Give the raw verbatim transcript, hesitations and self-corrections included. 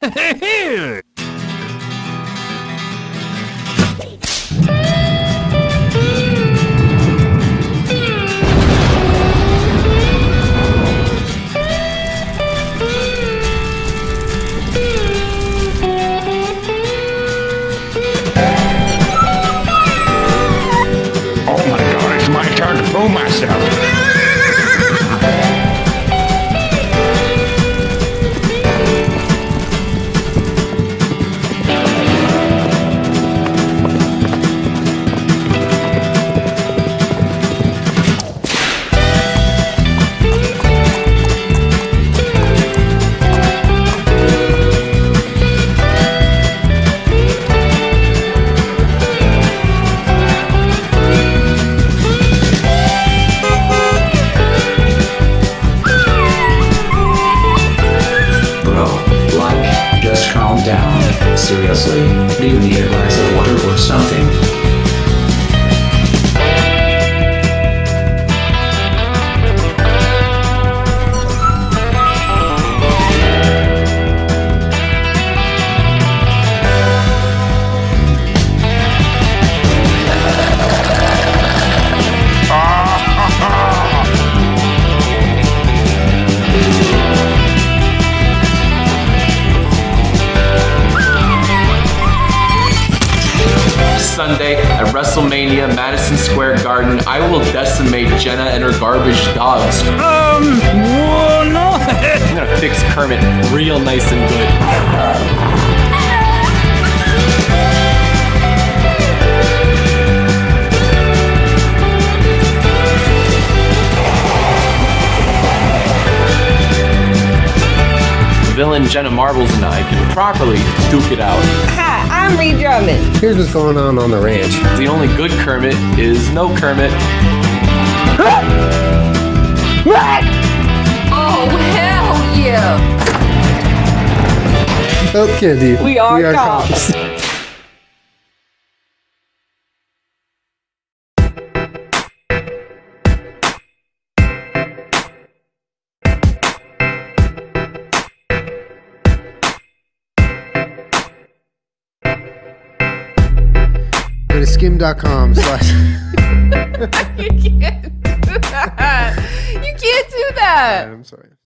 Pull myself. Down. Seriously, do you need a glass of water or something? Sunday at WrestleMania, Madison Square Garden, I will decimate Jenna and her garbage dogs. Um, well, no. I'm gonna fix Kermit real nice and good. Villain Jenna Marbles and I can properly duke it out. Hi, I'm Ree Drummond. Here's what's going on on the ranch. The only good Kermit is no Kermit. Oh, hell yeah! Oh, Candy. We are, we are cops. cops. Go to skim dot com slash. You can't do that. You can't do that. I'm sorry.